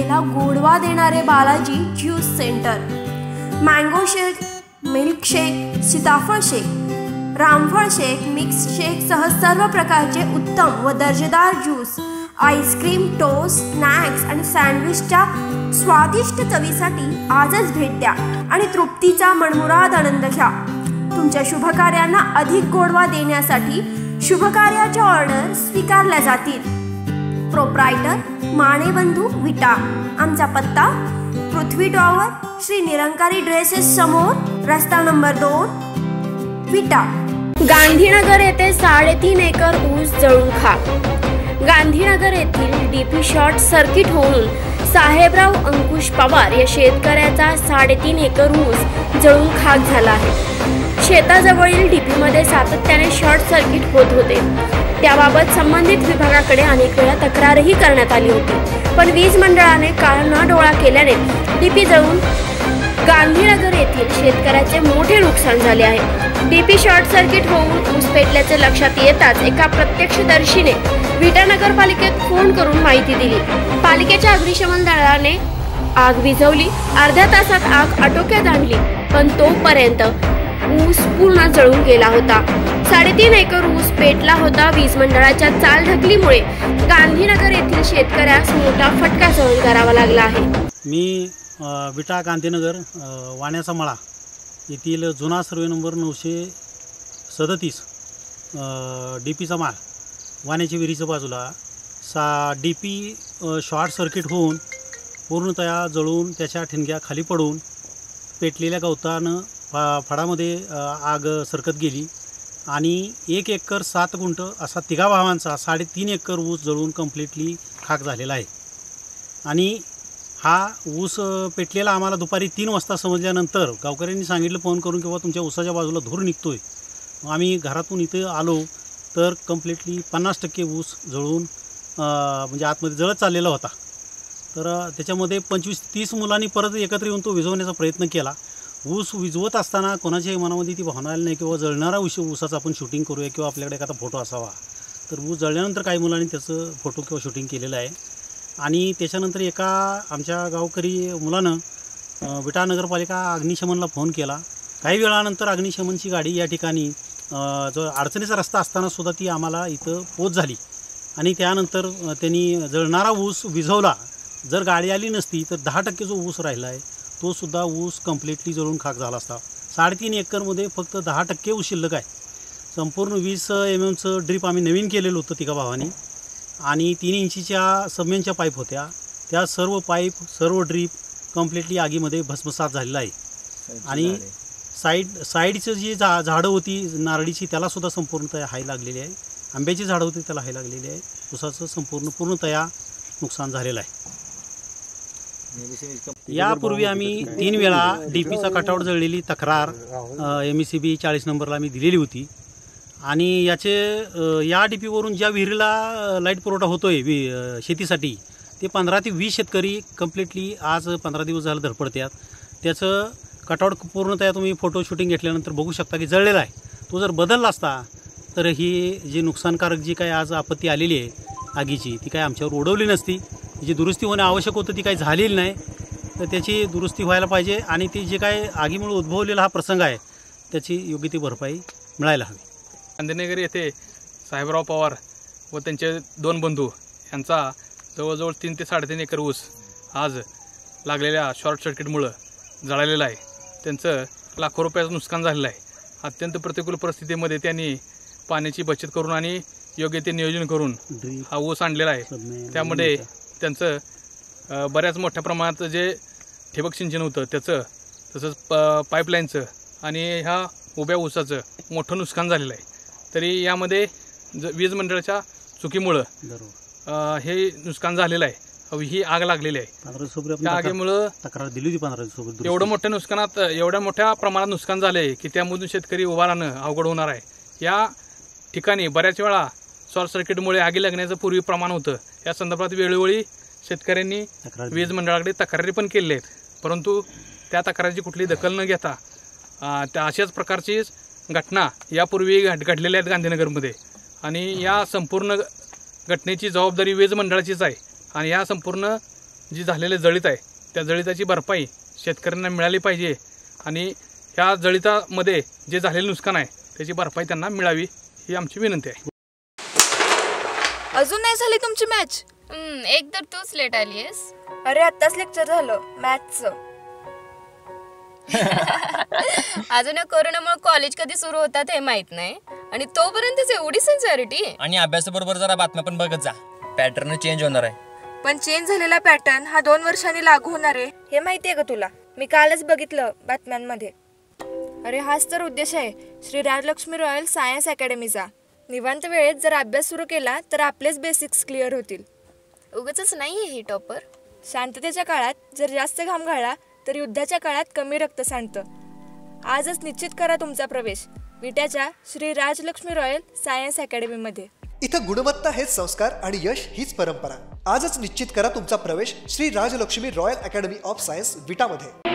आपल्याला गोडवा देणारे Balaji juice centre. Mango shake, milk shake, सीताफळ शेक, रामफळ शेक, मिक्स शेक सह सर्व प्रकारचे उत्तम व दर्जेदार ज्यूस, आईस्क्रीम, टोस्ट, स्नॅक्स आणि सँडविचच्या स्वादिष्ट चवीसाठी आजच भेट द्या आणि तृप्तीचा मनमुराद आनंद घ्या। तुमच्या शुभकार्यांना अधिक गोडवा देण्यासाठी शुभकार्याच्या ऑर्डर स्वीकारल्या जातील। प्रोप्रायटर मानेबंधू विटा। आमचा पत्ता पृथ्वी टॉवर, श्री निरंकारी ड्रेसेस समोर, रस्ता नंबर 2, विटा। गांधीनगर येथे 3.5 एकर ऊस जळून खाक। गांधीनगर येथील डीपी शॉर्ट सर्किट होऊन साहेबराव अंकुश पवार या शेतकऱ्याचा 3.5 एकर ऊस जळून खाक झाला आहे। शेताजवळील डीपीमध्ये सातत्याने शॉर्ट सर्किट होत होते। त्याबाबत संबंधित विभागाकडे अनेक वेळा तक्रारही करण्यात आली होती, पण वीज मंडळाने कानाडोळा केल्याने डीपी जळून गांधीनगर येथील शेतकऱ्याचे मोठे नुकसान झाले आहे। डीपी शॉर्ट सर्किट होऊन ऊस पेटल्याचे लक्षात येताच एका प्रत्यक्षदर्शीने विटा नगरपालिकेत फोन करून माहिती दिली। पालिकेच्या अग्निशमन दलाने आग विझवली। अर्ध्या तासात आग आटोक्यात आणली, पण तोपर्यंत ऊस पूर्ण जळून गेला होता। 3.5 एकर ऊस पेटला होता। वीज मंडळाच्या चालढकलीमुळे गांधीनगर येथील शेतकऱ्यास मोठा फटका सहन करावा लागला आहे। मी विटा गांधीनगर वाण्याचा मळा येथील जुना सर्वे नंबर 937 डीपीचा माळ वाण्याच्या विहिरीच्या बाजूला डीपी शॉर्ट सर्किट होऊन पूर्णतया जळून त्याच्या ठिणग्या खाली पडून पेटलेल्या गवतानं फडामध्ये आग सरकत गेली आणि 1 एकर 7 गुंठ असा तिघा भावांचा 3.5 एकर ऊस जळून कंप्लिटली खाक झालेला आहे। आणि हा ऊस पेटलेला आम्हाला दुपारी 3 वाजता समजल्यानंतर गावकऱ्यांनी सांगितलं फोन करून किंवा तुमच्या ऊसाच्या बाजूला धूर निघतोय। आम्ही घरातून इथे आलो तर कंप्लिटली 50% ऊस जळून म्हणजे आतमध्ये जळत चाललेला होता। तर त्याच्यामध्ये 25-30 मुलांनी परत एकत्र येऊन तो विझवण्याचा प्रयत्न केला। ऊस विझवत असताना कोणाच्याही मनामध्ये ती भावना आली नाही किंवा जळणारा ऊसाचं आपण शूटिंग करूया किंवा आपल्याकडे एखादा फोटो असावा। तर ऊस जळल्यानंतर काही मुलांनी त्याचं फोटो किंवा शूटिंग केलेलं आहे। आणि त्याच्यानंतर एका आमच्या गावकरी मुलानं विटा नगरपालिका अग्निशमनला फोन केला। काही वेळानंतर अग्निशमनची गाडी या ठिकाणी जो अडचणीचा रस्ता असताना सुद्धा ती आम्हाला इथं पोच झाली आणि त्यानंतर त्यांनी जळणारा ऊस विझवला। जर गाडी आली नसती तर 10% जो ऊस राहिला आहे तो सुद्धा ऊस कंप्लिटली जळून खाक झाला असता। 3.5 एकरमध्ये फक्त 10% ऊस शिल्लक आहे। संपूर्ण 20 mm ड्रीप आम्ही नवीन केलेलं होतं तिघा भावांनी आणि 3 इंचीच्या सबमेनच्या पाईप होत्या। त्या सर्व पाईप सर्व ड्रीप कंप्लिटली आगीमध्ये भस्मसात झालेला आहे। आणि साईडचं जी झाडं होती नारळीची त्यालासुद्धा पूर्णतया हाय लागलेली आहे। आंब्याची झाडं होती त्याला हाय लागलेली आहे। ऊसाचं पूर्णतया नुकसान झालेलं आहे। यापूर्वी आम्ही 3 वेळा डीपीचा कटआउट जळलेली तक्रार MECB 40 नंबरला आम्ही दिलेली होती आणि या डीपीवरून ज्या विहिरीला लाईट पुरवठा होतोय शेतीसाठी ते 15 ते 20 शेतकरी कंप्लिटली आज 15 दिवस झालं धडपडतात। त्याचं कटआउट पूर्णतया तुम्ही फोटो शूटिंग घेतल्यानंतर बघू शकता की जळलेला आहे। तो जर बदलला असता तर ही जी नुकसानकारक जी काही आज आपत्ती आलेली आहे आगीची ती काय आमच्यावर ओढवली नसती। जी दुरुस्ती होणे आवश्यक होतं ती काही झालेली नाही, तर त्याची दुरुस्ती व्हायला पाहिजे आणि ती जे काय आगीमुळे उद्भवलेला हा प्रसंग आहे त्याची योग्य ती भरपाई मिळायला हवी। गांधीनगर येथे साहेबराव पवार व त्यांचे 2 बंधू यांचा जवळजवळ 3 ते 3.5 एकर ऊस आज लागलेल्या शॉर्ट सर्किटमुळं जळालेला आहे। त्यांचं लाखो रुपयाचं नुकसान झालेलं आहे। अत्यंत प्रतिकूल परिस्थितीमध्ये त्यांनी पाण्याची बचत करून आणि योग्य ते नियोजन करून हा ऊस आणलेला आहे। त्यामध्ये त्यांचं बऱ्याच मोठ्या प्रमाणात जे ठिबक सिंचन होतं त्याचं तसंच पाईपलाईनचं आणि ह्या उभ्या ऊसाचं मोठं नुकसान झालेलं आहे। तरी यामध्ये वीज मंडळाच्या चुकीमुळं हे नुकसान झालेलं आहे। ही आग लागलेली आहे। त्या आगीमुळं तक्रार दिली होती 15 दिवसापूर्वी। एवढं मोठ्या नुकसानात एवढ्या मोठ्या प्रमाणात नुकसान झाले की त्यामधून शेतकरी उभा राहणं अवघड होणार आहे। या ठिकाणी बऱ्याच वेळा शॉर्ट सर्किटमुळे आगी लागण्याचं पूर्वी प्रमाण होतं। या संदर्भात वेळोवेळी शेतकऱ्यांनी वीज मंडळाकडे तक्रारी पण केलेल्या आहेत, परंतु त्या तक्रारीची कुठली दखल न घेता त्या अशाच प्रकारची घटना यापूर्वी घडलेल्या आहेत गांधीनगरमध्ये आणि या संपूर्ण घटनेची जबाबदारी वीज मंडळाचीच आहे आणि या संपूर्ण जी झालेले जळीत आहे त्या जळिताची भरपाई शेतकऱ्यांना मिळाली पाहिजे आणि ह्या जळितामध्ये जे झालेलं नुकसान आहे त्याची भरपाई त्यांना मिळावी ही आमची विनंती आहे. अजून नाही झाली तुमची मॅच? एक तर तूच लेट आलीयस. अरे आत्ताच लेक्चर झालं मॅथचं. अजून कोरोनामुळे कॉलेज कधी सुरू होतात हे माहित नाही आणि तोपर्यंतच एवढी सिन्सिअरिटी. आणि अभ्यासाबरोबर जरा बातम्या पण बघत जा, पॅटर्न चेंज होणार आहे. पण चेंज झालेला पॅटर्न हा 2 वर्षांनी लागू होणार आहे हे माहितीये का तुला? मी कालच बघितलं बातम्यांमध्ये. अरे हाच तर उद्देश आहे श्री राजलक्ष्मी रॉयल सायन्स अकॅडमीचा. निवांत वेळेत जर अभ्यास सुरू केला तर आपलेच बेसिक्स क्लिअर होतील. उगाचच नाहीये ही टॉपर. शांततेच्या काळात जर जास्त घाम गाळला तर युद्धाच्या काळात कमी रक्त सांडतं. आजच निश्चित करा तुमचा प्रवेश विट्याच्या श्री राजलक्ष्मी रॉयल सायन्स अकॅडमीमध्ये. इथं गुणवत्ता हेच संस्कार आणि यश हीच परंपरा. आजच निश्चित करा तुमचा प्रवेश Shri Rajlaxmi royal academy of science विटामध्ये.